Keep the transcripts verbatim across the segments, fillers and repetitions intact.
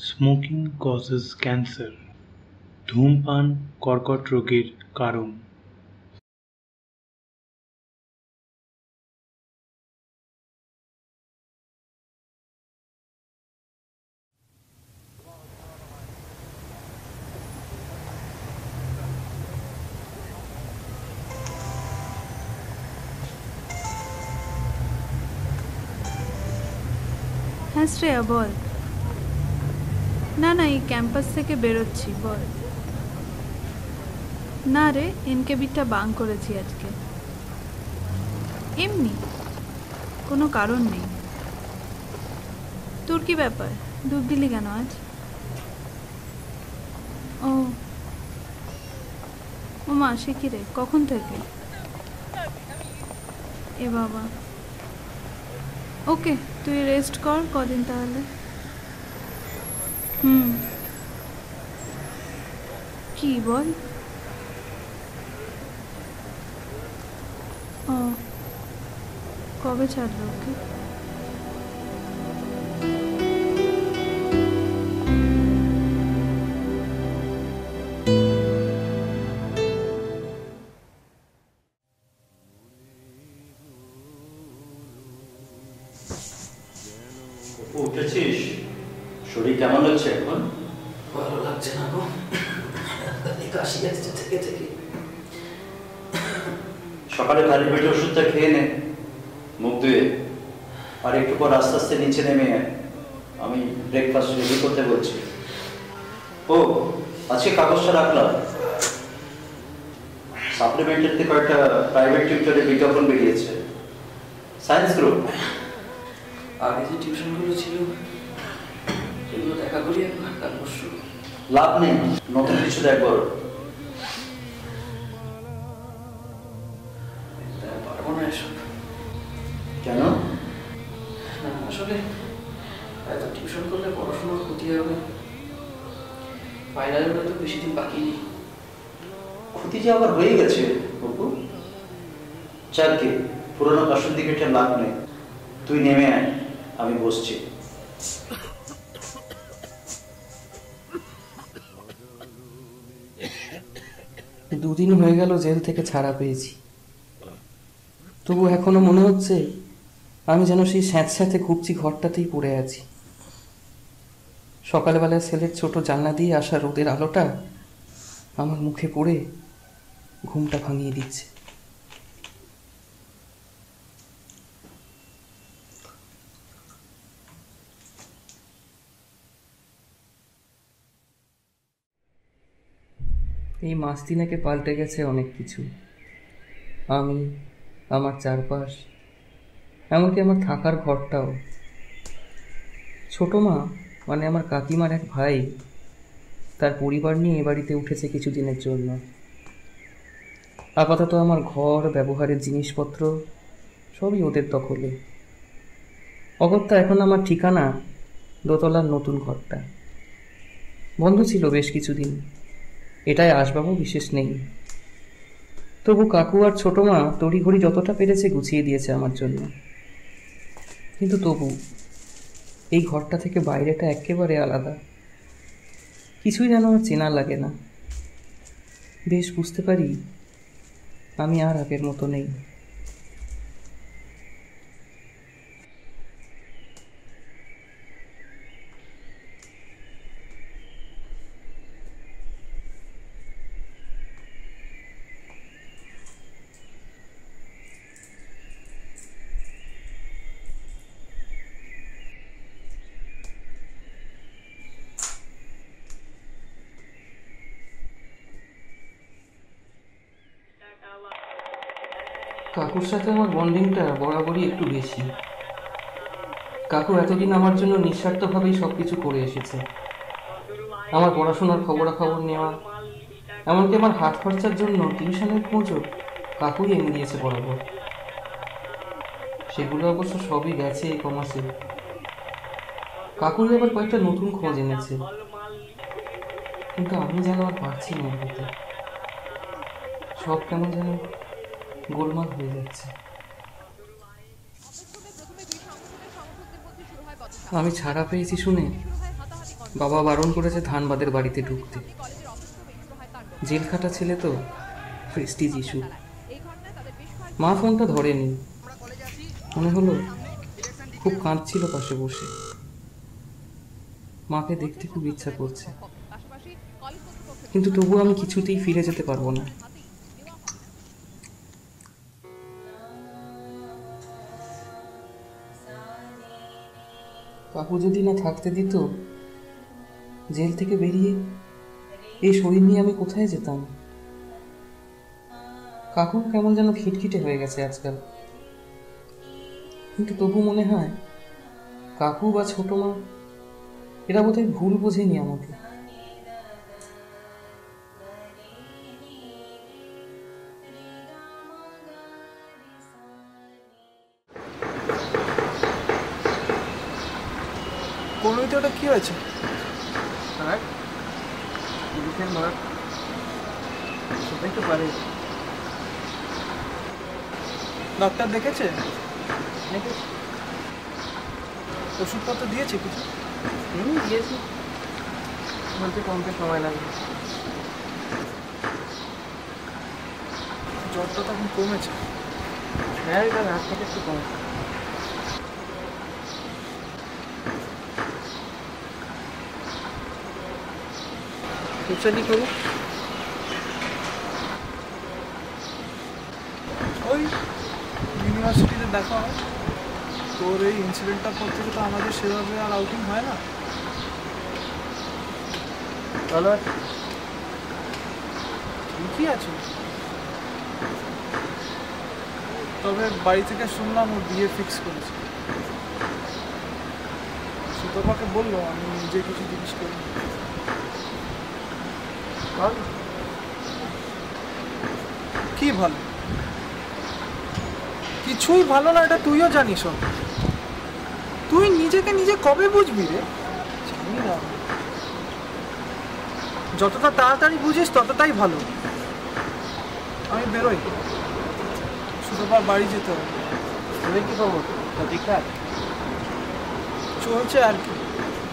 Smoking causes cancer, ধূমপান কর্কট রোগের কারণ। হ্যাঁ শ্রেয়া বল। না না এই ক্যাম্পাস থেকে বেরোচ্ছি, বল। না রে, এনকেবিটা বাং করেছি আজকে, এমনি, কোনো কারণ নেই। তোর কি ব্যাপার, ডুব দিলি কেন আজ? ও ও মা, সে কি রে, কখন থেকে? এ বাবা, ওকে তুই রেস্ট কর কদিন তাহলে। হুম, কি বল? ও কবে ছাড়লো ওকে? উঠেছিস? শরীর কেমন হচ্ছে এখন? ভালো লাগছে না গো, কাশি আসছে থেকে থেকে। সকালে খালি পেটে ওষুধটা খেয়ে নে, মুখ ধুয়ে, আর একটু পর আস্তে আস্তে নিচে নেমে আমি ব্রেকফাস্ট রেডি করতে বলছি। ও আজকে কাগজটা রাখলাম, সাপ্লিমেন্টের থেকে কয়েকটা প্রাইভেট টিউটরের বিজ্ঞাপন বেরিয়েছে, সায়েন্স গ্রুপ। আগে যে টিউশনগুলো ছিল সেগুলো দেখা করি একবার, কাল পরশু। লাভ নেই, নতুন কিছু দেখবো। পারবো না এসব। কেন? না আসলে এত টিউশন করলে পড়াশোনার ক্ষতি হবে, ফাইনালের তো বেশি দিন বাকি নেই। ক্ষতি যে আবার হয়ে গেছে বাবু, যাকে পুরোনো কাশুন দিকে লাভ নেই। তুই নেমে আয়, আমি বসছি। দুদিন হয়ে গেল জেল থেকে ছাড়া পেয়েছি, তবু এখনো মনে হচ্ছে আমি যেন সেই স্যাঁতস্যাঁতে ঘুপচি ঘরটাতেই পড়ে আছি। সকালবেলায় সেলের ছোট জানলা দিয়ে আসা রোদের আলোটা আমার মুখে পড়ে ঘুমটা ভাঙিয়ে দিচ্ছে। এই মাস তিনেকে পাল্টে গেছে অনেক কিছু, আমি, আমার চারপাশ, এমনকি আমার থাকার ঘরটাও। ছোট মা মানে আমার কাকিমার এক ভাই, তার পরিবার নিয়ে এ বাড়িতে উঠেছে কিছুদিনের জন্য। আপাতত আমার ঘর, ব্যবহারের জিনিসপত্র সবই ওদের দখলে। অগত্যা এখন আমার ঠিকানা দোতলার নতুন ঘরটা। বন্ধ ছিল বেশ কিছুদিন, এটায় আসবাবও বিশেষ নেই, তবু কাকু আর ছোট মা তড়িঘড়ি যতটা পেরেছে গুছিয়ে দিয়েছে আমার জন্য। কিন্তু তবু এই ঘরটা থেকে বাইরেটা একেবারে আলাদা, কিছুই যেন আমার চেনা লাগে না। বেশ বুঝতে পারি আমি আর আগের মতো নেই। কাকুর সাথে আমার বন্ডিংটা বরাবরই একটু বেশি। কাকু এতদিন আমার জন্য নিঃস্বার্থভাবেই সব কিছু করে এসেছে। আমার পড়াশোনার খবরাখবর নেওয়া, এমনকি আমার হাত খরচার জন্য টিউশনের খোঁজও কাকুই এনে দিয়েছে বরাবর। সেগুলো অবশ্য সবই গেছে এই কমাসে। কাকুই আবার কয়েকটা নতুন খোঁজ এনেছে, কিন্তু আমি যেন আর পারছি না এটাতে। সব কেমন যেন গোলমাল হয়ে যাচ্ছে। আমি ছাড়া পেয়েছি শুনে বাবা বারণ করেছে ধানবাদের বাড়িতে ঢুকতে। জেল খাটা ছেলে তো, প্রেস্টিজ ইস্যু। মা ফোনটা ধরেনি, মনে হলো খুব কাঁদছিল পাশে বসে। মাকে দেখতে খুব ইচ্ছা করছে, কিন্তু তবু আমি কিছুতেই ফিরে যেতে পারবো না। কাকু যদি না থাকতে দিত, জেল থেকে বেরিয়ে এই শরীর নিয়ে আমি কোথায় যেতাম? কাকু কেমন যেন খিটখিটে হয়ে গেছে আজকাল, কিন্তু তবু মনে হয় কাকু বা ছোট মা এরা বোধহয় ভুল বোঝেনি আমাকে। কোনোতে ওটা কি হয়েছে? সেটাই তো পারে। ডক্টর দেখেছে? ওষুধপত্র দিয়েছে কিছু? হুম, দিয়েছি, বলতে কমতে সময় লাগবে। জ্বরটা তখন কমেছে? হ্যাঁ, এটা রাত থেকে একটু কম। করবো ওই ইউনিভার্সিটিতে দেখা হয়। তোর এই ইনসিডেন্টটার পর থেকে তো আমাদের সেভাবে আর আউটিং হয় না। ভালো আছে? ঠিকই আছে, তবে বাড়ি থেকে শুনলাম ওর বিয়ে ফিক্স করেছে। সুতপাকে বললো, আমি নিজে কিছু জিনিস করি। কি ভালো? কিছুই ভালো না, এটা তুইও জানিস। তুই নিজেকে নিজে কবে বুঝবি রে? জানি না, যতটা তাড়াতাড়ি বুঝিস ততটাই ভালো। আমি বেরোই, সুতপার বাড়ি যেতে হবে। তুমি কি খবর? ঠিকঠাক চলছে আর কি।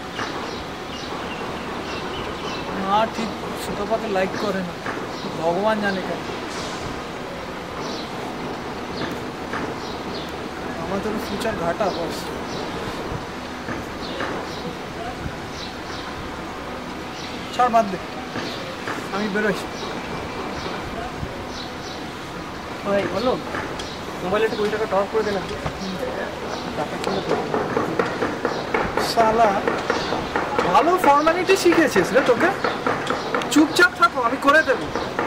মা ঠিক সুতপাকে লাইক করে না, ভগবান জানে কেন। আমাদের ফিউচার ঘাটা বস। ছাড়, বাদ দে, আমি বেরোই। ভাই বলো, মোবাইলে একটু কুড়ি টাকা টপ করে দেন। শালা ভালো ফর্মালিটি শিখেছিস রে, তোকে চুপচাপ থাকো, আমি করে দেবো।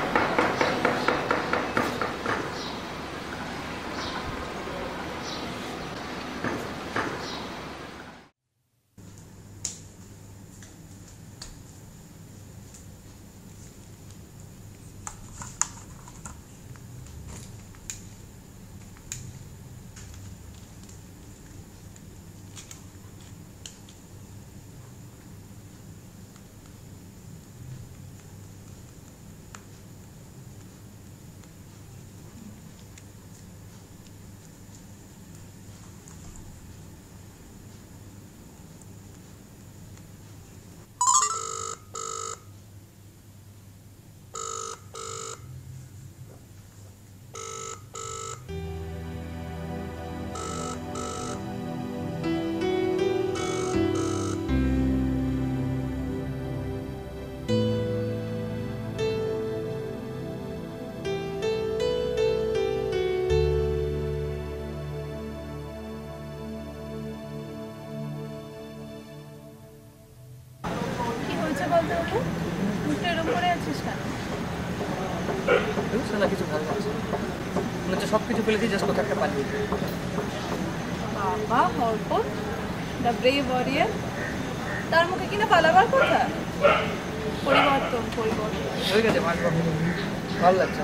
না কিছু ভালো লাগছে, মনে হচ্ছে সব কিছু ফেলে দিয়ে জাস্ট কোথাও একটা পালিয়ে। বাবা হরপত দ্য ব্রেভ ওয়ারিয়ার, তার মুখে কিনা পালাবার কথা। পরিবর্তন পরিবর্তন হয়ে গেছে, ভালো লাগছে।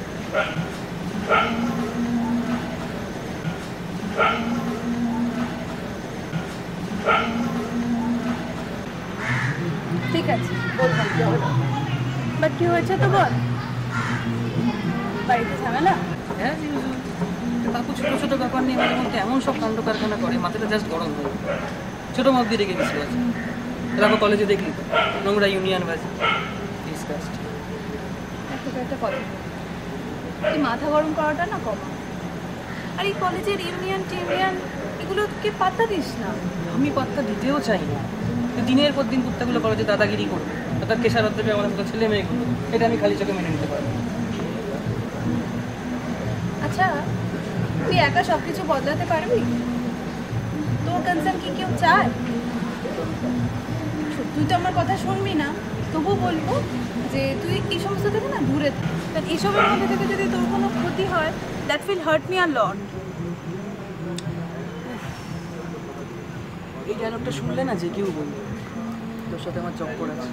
ঠিক আছে, বললাম কি হলো, বাট কি হয়েছে তো বল। বাড়িতে ঝামেলা? হ্যাঁ, কাকু ছোটো ছোটো ব্যাপার নিয়ে মাঝে মধ্যে এমন সব কাণ্ড কারখানা করে, মাথাটা জাস্ট গরম হয়। ছোটো মাপ দিয়ে রেখে গেছিল। দেখো কলেজে দেখলি তো নোংরা ইউনিয়ন বাজি ডিসকাস্ট। তোকে একটা কথা তুই মাথা গরম করাটা না কমা। আর এই কলেজের ইউনিয়ন টিউনিয়ন এগুলোকে পাত্তা দিস না। আমি পাত্তা দিতেও চাই না, দিনের পর দিন কুত্তাগুলো কলেজে দাদাগিরি করবে, তার কেশারত দেবে আমার মতো ছেলে মেয়েগুলো, এটা আমি খালি চোখে মেনে নিতে পারবো। আচ্ছা তুই একা সব কিছু বদলাতে পারবি? তোর কনসার্ন কি কেউ চায়? তুই তো আমার কথা শুনবি না, তবু বলবো যে তুই এই সমস্ত থেকে না দূরে থাক। কারণ এইসবের মধ্যে থেকে যদি তোর কোনো ক্ষতি হয়, that will hurt me a lot. এই ডায়লগটা শুনলে না যে কেউ বলবে তোর সাথে আমার চক্কর আছে।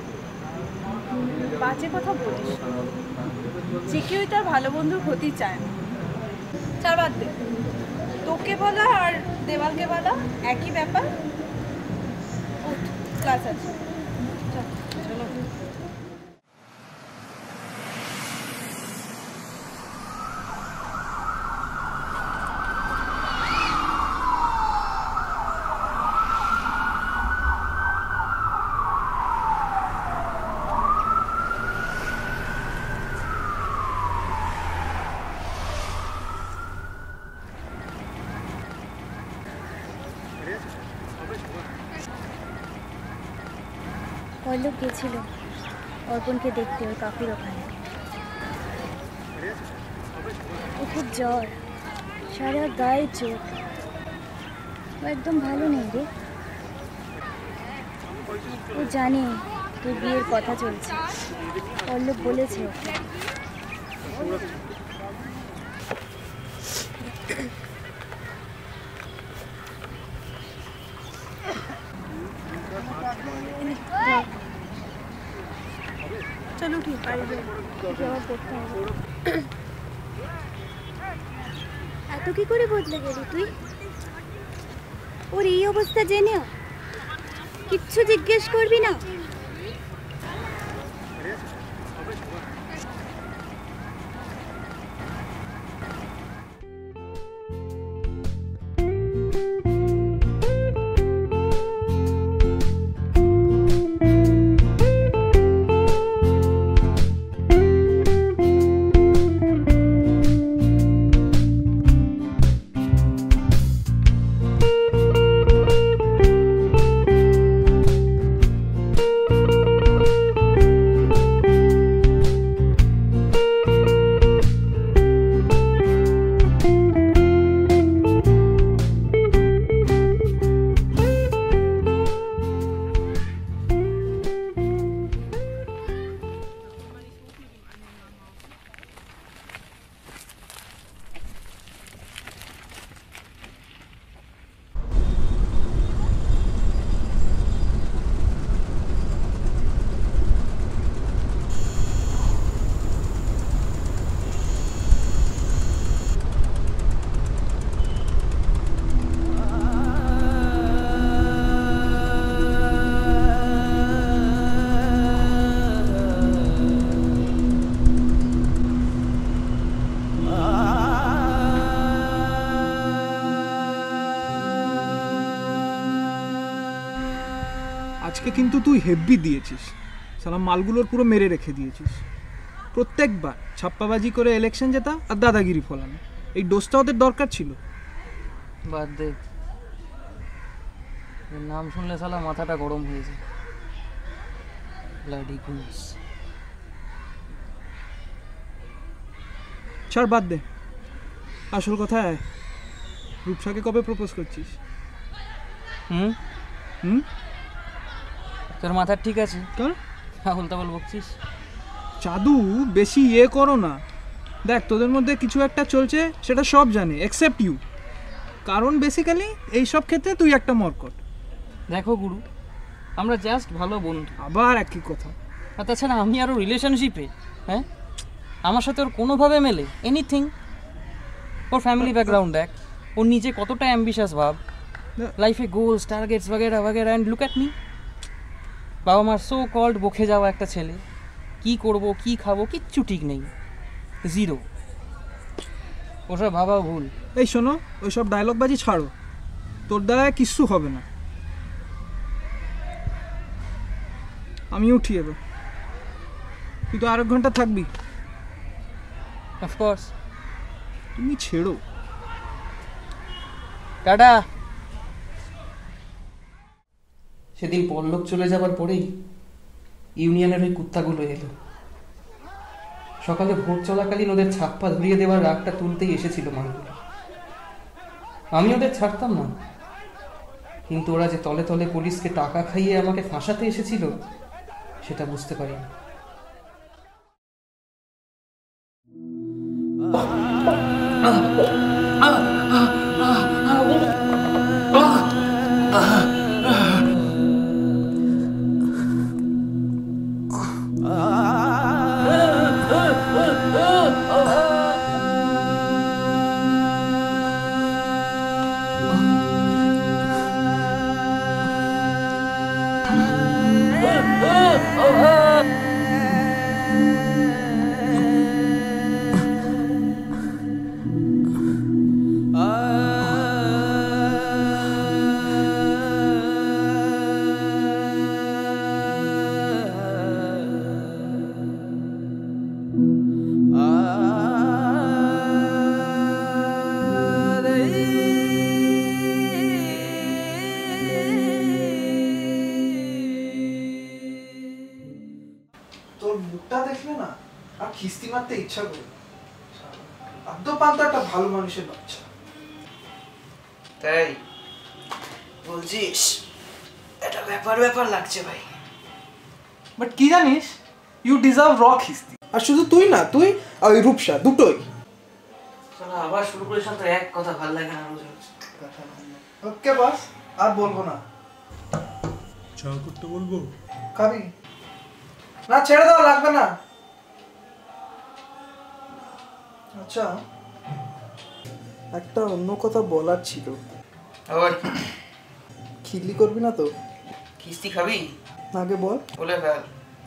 বাজে কথা বলিস, যে কেউই তার ভালো বন্ধুর ক্ষতি চায় না। চার বাদ দে, তোকে বলা আর দেওয়ালকে বলা একই ব্যাপার। উঠ, ক্লাস আছে। চলো। অর্লক গেছিল অর্পণকে দেখতে ওর কাকুর ওখানে। ও খুব জ্বর, সারা গায়ে চোট, ও একদম ভালো নেই রে। ও জানে তোর বিয়ের কথা চলছে, অর্লক বলেছে ওকে। চলো ঠিক আছে, পড়তে হবে। এত কি করে বদলে গেলি তুই? ওর এই অবস্থা জেনেও কিচ্ছু জিজ্ঞেস করবি না? আজকে কিন্তু তুই হেভি দিয়েছিস, সালাম মালগুলোর পুরো মেরে রেখে দিয়েছিস। প্রত্যেকবার ছাপ্পাবাজি করে ইলেকশন জেতা আর দাদাগিরি ফলানো, এই ডোজটা ওদের দরকার ছিল। বাদ দে, নাম শুনলে সালা মাথাটা গরম হয়ে যায়। Bloody goons. ছাড়, বাদ দে। আসল কথায় রূপসাকে কবে প্রপোজ করছিস? হুম হুম তোর মাথার ঠিক আছে? কারণ পাগল তাগল বকছিস? চাদু বেশি ইয়ে করো না। দেখ তোদের মধ্যে কিছু একটা চলছে, সেটা সব জানে এক্সেপ্ট ইউ। কারণ বেসিক্যালি এই সব ক্ষেত্রে তুই একটা মরকট। দেখো গুরু, আমরা জাস্ট ভালো বন্ধু। আবার একই কথা। আর তাছাড়া আমি আরও রিলেশনশিপে, হ্যাঁ আমার সাথে ওর কোনোভাবে মেলে এনিথিং। ওর ফ্যামিলি ব্যাকগ্রাউন্ড দেখ, ওর নিজে কতটা অ্যাম্বিশাস ভাব, লাইফে গোলস টার্গেটস বাগেরা বাগেরা, অ্যান্ড লুক অ্যাট মি, বাবা মার সো কল্ড বকে যাওয়া একটা ছেলে। কি করব কি খাবো কিচ্ছু ঠিক নেই, জিরো। ওসব ভাবাও ভুল। এই শোনো, ওই সব ডায়লগবাজি ছাড়ো, তোর দ্বারা কিচ্ছু হবে না। আমি উঠি এবার। তুই তো আর এক ঘন্টা থাকবি। অফকোর্স। তুমি ছেড়ো। টাটা। সেদিন পল্লব চলে যাবার পরেই ইউনিয়নের ওই কুত্তাগুলো এলো। সকালে ভোট চলাকালীন ওদের ছাপ্পা ধরিয়ে দেওয়ার রাগটা তুলতেই এসেছিল মালগুলো। আমি ওদের ছাড়তাম না, কিন্তু ওরা যে তলে তলে পুলিশকে টাকা খাইয়ে আমাকে ফাঁসাতে এসেছিল সেটা বুঝতে পারিনি। তোর মুখটা দেখলে না আর খিস্তি মারতে ইচ্ছা করে। আদ্যপান্ত একটা ভালো মানুষের বাচ্চা। তাই বলছিস? এটা ব্যাপার ব্যাপার লাগছে ভাই। বাট কি জানিস, ইউ ডিজার্ভ র খিস্তি। আর শুধু তুই না, তুই আর ওই রূপসা দুটোই। চলো আবার শুরু করিস না তো, এক কথা ভালো লাগে না রোজ রোজ। ওকে বাস, আর বলবো না। চা করতে বলবো? খাবি না? ছেড়ে দাও, লাগবে না। আচ্ছা, একটা অন্য কথা বলার ছিল। আবার খিল্লি করবি না তো? কিস্তি খাবি? আগে বল। বলে ফেল।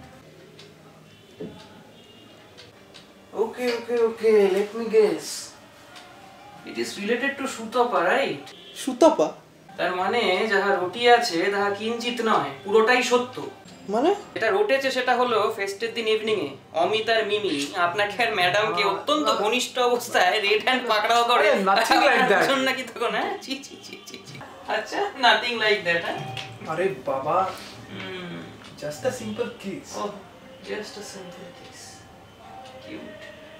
Okay okay okay, let me guess. It is related to Sutapa, right? Sutapa তার মানে যাহা রুটি আছে তাহা কিঞ্চিত নয়, পুরোটাই সত্য। মানে? এটা রটেছে সেটা হলো ফেস্টের দিন ইভিনিং এ অমিত আর মিমি আপনাকে আর ম্যাডামকে অত্যন্ত ঘনিষ্ঠ অবস্থায় রেড হ্যান্ড পাকড়াও করে। Nothing like that. শুন নাকি তখন? হ্যাঁ, জি জি জি জি জি। আচ্ছা, নাথিং লাইক দ্যাট। হ্যাঁ, আরে বাবা, hmm, just a simple kiss. ও just a simple kiss, cute.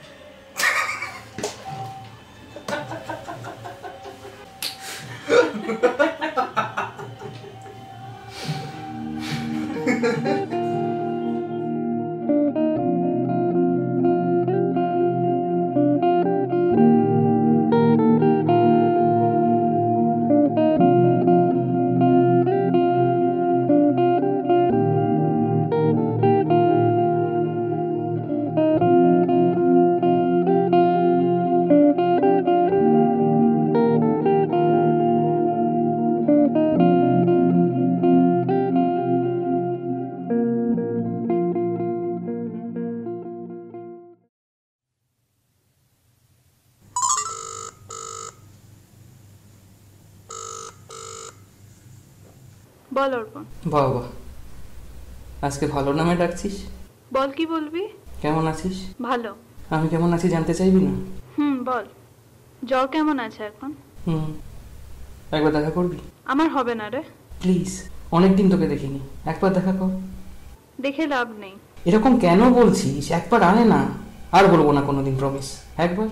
বল অর্পণ। বাবা, আজকে ভালো নামে ডাকছিস? বল, কি বলবি? কেমন আছিস? ভালো। আমি কেমন আছি জানতে চাইবি না? হুম বল। জ্বর কেমন আছে এখন? হুম, একবার দেখা করবি? আমার হবে না রে। প্লিজ, অনেকদিন তোকে দেখিনি, একবার দেখা কর। দেখে লাভ নেই। এরকম কেন বলছিস? একবার আনে না। আর বলবো না কোনোদিন, প্রমিস। একবার।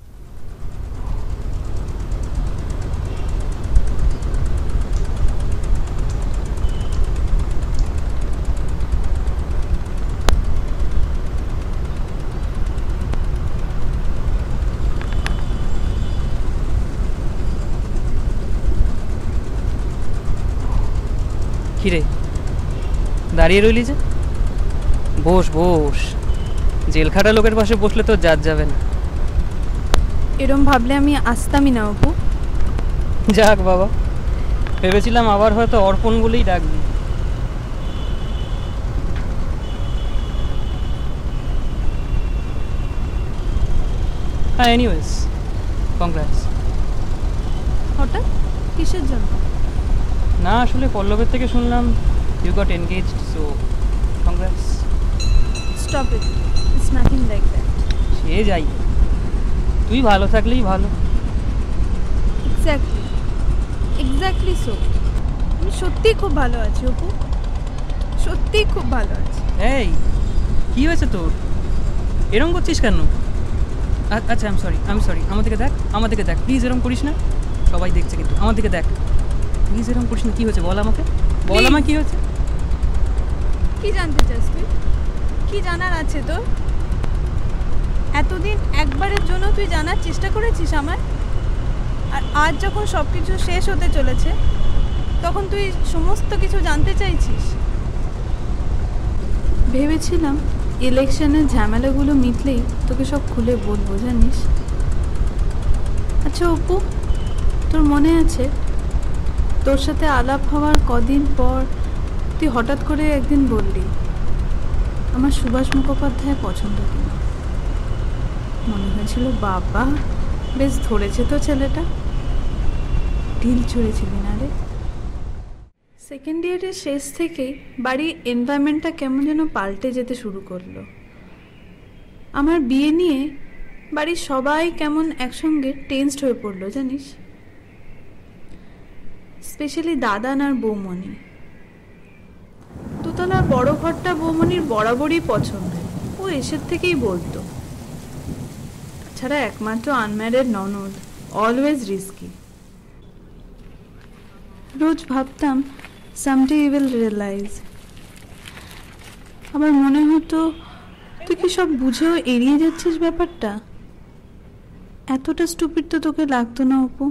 কিরে দাঁড়িয়ে রইলি যে? বস বস, জেল খাটা লোকের পাশে বসলে তো জাত যাবে না। এরম ভাবলে আমি আসতামই না অপু। যাক বাবা, ভেবেছিলাম আবার হয়তো অর্পণ বলেই ডাকবি। হ্যাঁ, এনিওয়েজ কংগ্রাটস। হঠাৎ কিসের জন্য? না আসলে পল্লবের থেকে শুনলাম ইউ গট এনগেজড, সো ব্যাস। Stop it, it's nothing like that. সে যাই, তুই ভালো থাকলেই ভালো। Exactly exactly so. আমি সত্যিই খুব ভালো আছি অপু, সত্যিই খুব ভালো আছি। এই কী হয়েছে তোর, এরম করছিস কেন? আচ্ছা আম সরি আম সরি আমার দিকে দেখ, আমার দিকে দেখ প্লিজ, এরম করিস না, সবাই দেখছে কিন্তু, আমার দিকে দেখ প্লিজ, এরম করিস না। কী হয়েছে বল আমাকে, বল আমার কী হয়েছে। কি জানতে চাস তুই? কি জানার আছে তোর? এতদিন একবারের জন্য তুই জানার চেষ্টা করেছিস আমার, আর আজ যখন সব কিছু শেষ হতে চলেছে তখন তুই সমস্ত কিছু জানতে চাইছিস। ভেবেছিলাম ইলেকশনের ঝামেলাগুলো মিটলেই তোকে সব খুলে বলবো, জানিস। আচ্ছা অপু, তোর মনে আছে তোর সাথে আলাপ হওয়ার কদিন পর তুই হঠাৎ করে একদিন বললি আমার সুভাষ মুখোপাধ্যায় পছন্দ কিনা? মনে হয়েছিল বাবা বেশ ধরেছে তো ছেলেটা। ঢিল ছুঁড়েছিলি না রে? সেকেন্ড ইয়ারের শেষ থেকেই বাড়ির এনভায়রনমেন্টটা কেমন যেন পাল্টে যেতে শুরু করলো। আমার বিয়ে নিয়ে বাড়ির সবাই কেমন একসঙ্গে টেন্সড হয়ে পড়লো, জানিস। স্পেশালি দাদান আর বৌমণি। দোতলার বড় ঘরটা বৌমণির বরাবরই পছন্দ, ও এসের থেকেই বলতো। তাছাড়া একমাত্র আনম্যারিড ননদ, অলওয়েজ রিস্কি। রোজ ভাবতাম সামডে ইউ উইল রিয়েলাইজ। আবার মনে হতো তুই কি সব বুঝেও এড়িয়ে যাচ্ছিস ব্যাপারটা। এতটা স্টুপিড তো তোকে লাগতো না অপু।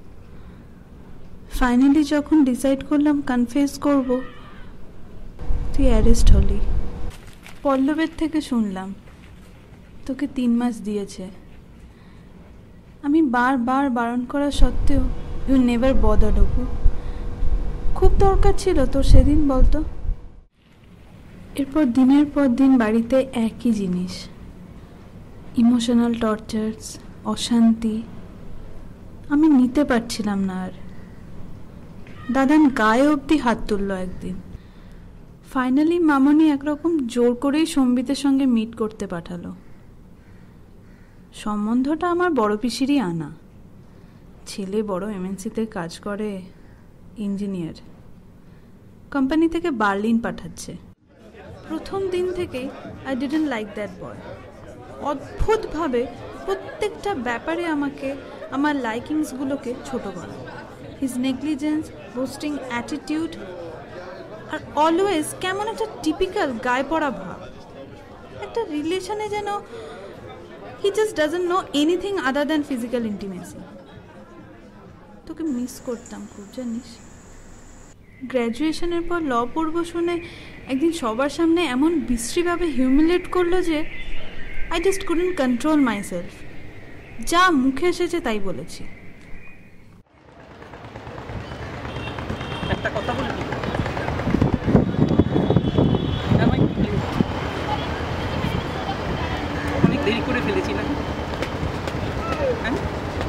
ফাইনালি যখন ডিসাইড করলাম কনফেস করব, তুই অ্যারেস্ট হলি। পল্লবের থেকে শুনলাম তোকে তিন মাস দিয়েছে। আমি বারবার বারণ করা সত্ত্বেও ইউ নেভার বদার্ড অপু। খুব দরকার ছিল তোর সেদিন, বলতো। এরপর দিনের পর দিন বাড়িতে একই জিনিস, ইমোশনাল টর্চার্স, অশান্তি। আমি নিতে পারছিলাম না আর। দাদান গায়ে অবধি হাত তুললো একদিন। ফাইনালি মামনি একরকম জোর করেই সম্বিতের সঙ্গে মিট করতে পাঠালো। সম্বন্ধটা আমার বড় পিসিরই আনা। ছেলে বড় এমএনসিতে কাজ করে, ইঞ্জিনিয়ার। কোম্পানি থেকে বার্লিন পাঠাচ্ছে। প্রথম দিন থেকেই I didn't like that boy. অদ্ভুতভাবে প্রত্যেকটা ব্যাপারে আমাকে আমার লাইকিংসগুলোকে ছোট করা। হিজ নেগলিজেন্স, বোস্টিং অ্যাটিটিউড, আর অলওয়েজ কেমন একটা টিপিক্যাল গায়ে পড়া ভাব। একটা রিলেশনে যেন he just doesn't know anything other than physical intimacy. তোকে মিস করতাম খুব, জানিস। গ্র্যাজুয়েশনের পর ল পড়ব শুনে একদিন সবার সামনে এমন বিশ্রীভাবে হিউমিলেট করলো যে I just couldn't control myself. যা মুখে এসেছে তাই বলেছি। একটা কথা বলবি? অনেক দেরি করে ফেলেছি না? হ্যাঁ,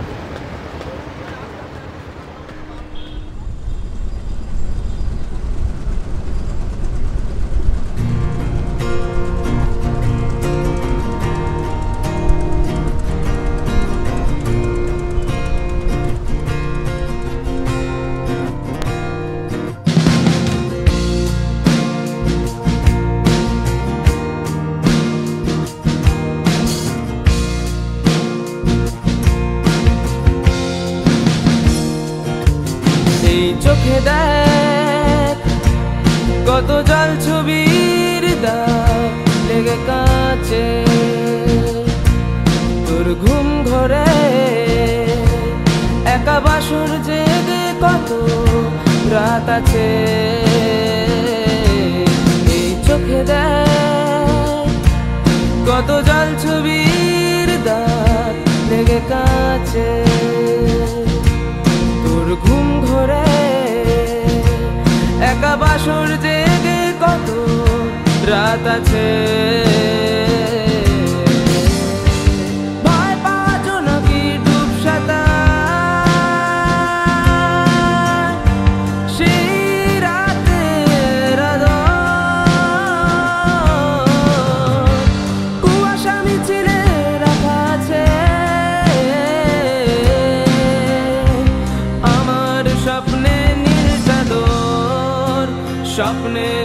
চোখে দেখ কত জল ছবির দাগ লেগে কাছে, তোর ঘুম ঘরে একা বাসর জেগে কত রাত আছে। এই চোখে দেখ কত জল ছবির দাগ লেগে কাছে, তোর ঘুম ঘরে একা বাসর জেগে কত রাত আছে। ভয় পাওয়া জনকি ডুব সাঁতার সেই রাতের আদর, স্বপ্নে